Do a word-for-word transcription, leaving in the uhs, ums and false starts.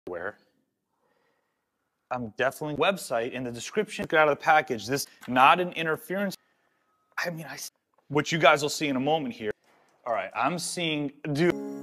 where. I'm definitely website in the description. Get out of the package. This not an interference. I mean, I, what you guys will see in a moment here. All right, I'm seeing, dude.